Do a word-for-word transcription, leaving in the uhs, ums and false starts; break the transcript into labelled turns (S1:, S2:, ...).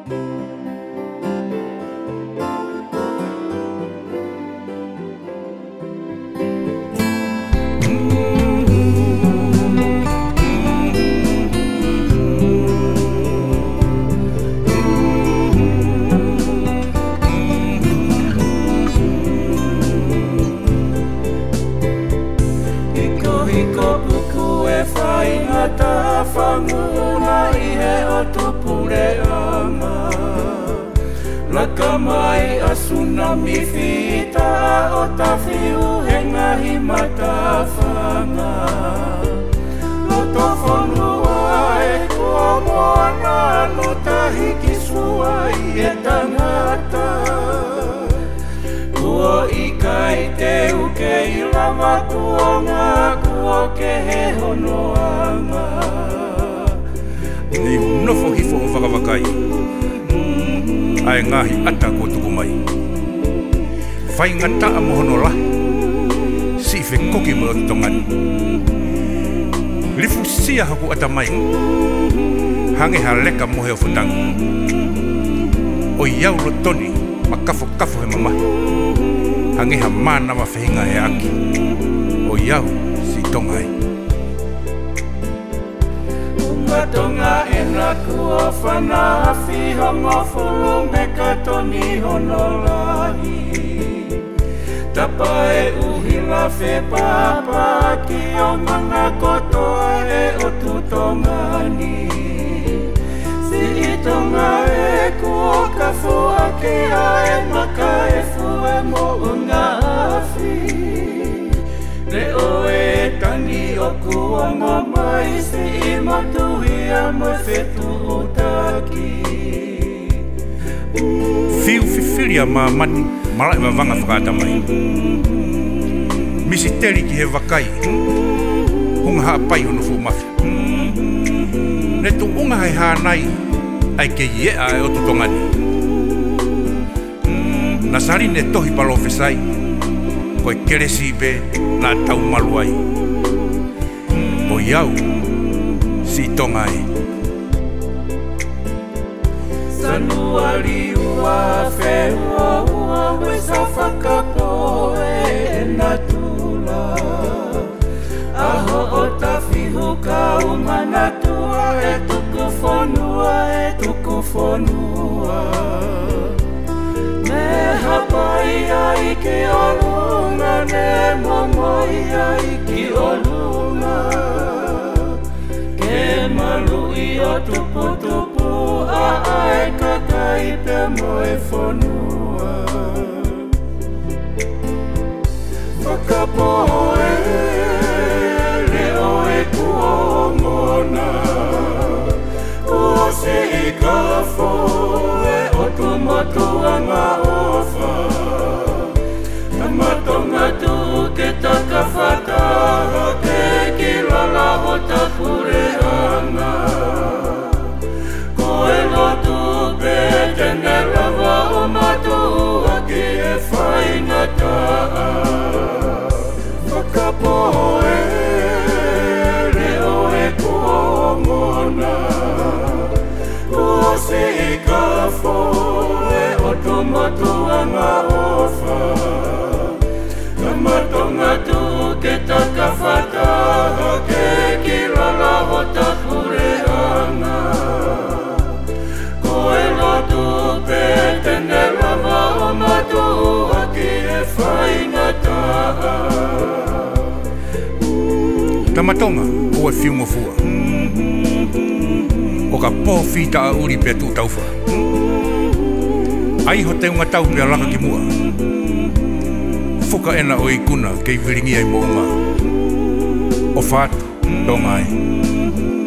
S1: Mai a tsunami fita o tawhiu he ngahi matawhanga. Loto whanua e kua moana no tahi ki sua i e tangata. Kua i kai te uke i lava kuonga kua ke he honoanga.
S2: Ni nofo hifo o whakawhakai. Ai ngahi ata ko tuku mai. Whai ngata a mohono la. Si fe koki mo o tongani. Lifu sia haku ata mai. Hange ha leka mohe o futangi. O iau lo toni ma kafo kafo he mama. Hange ha mana ma whenga he aki. O iau si tongai.
S1: Tonga e na kua whana whiho ngofulu me katoni honolahi. Tapa e uhila whe papa ki o mana kotoa e o tutongani. Si i tonga e kua kafua ki a e maka e fue mo unga awhi. Le o e tani o kua mamai si i matuhi a mo fetu utaki.
S2: Fiu fifiria ma mani malai ma vanga whakata mai. Misi teri ki he wakai. Hunga haa pai hono fu mafi. Ne tu unga hai haa nai ai ke iea e o tutongani. Nasari ne tohi palo whesai. Koe keresi be na tau maluai. O iau si tongai.
S1: Sanuari ua whewua ua we sa whakapoe e na tula. Aho o tawhihu ka umana tua e tuku whonua e tuku whonua. Me hapai ai ki o lunga ne momoi ai ki o lunga. Ke malui o tupu tupu a ai kakai pe moe whonua. Whakapoe leo e kuongona. Kua se i kafo e o tumatuanga ofa. Tamatonga tu ke takawhataha ke kilala o tapureanga. Koe lotu pe tene lava o matua ki e whaingataa. Whakapoe leo e kuongona. Kua se i kafo e o tumatuanga ofa. Tamatonga tu ke takawhataha ke kilala o tapureanga. Koe lotu pe tene lava o matua ki e whaingataa.
S2: Tamatonga o e whiungo fua. O ka pōwhita a uri pe tū tauwha. Ai ho te unga tau mea laka ki mua. Fuka ena o i kuna kei viringi ai mo unga. O whātu, tonga ai.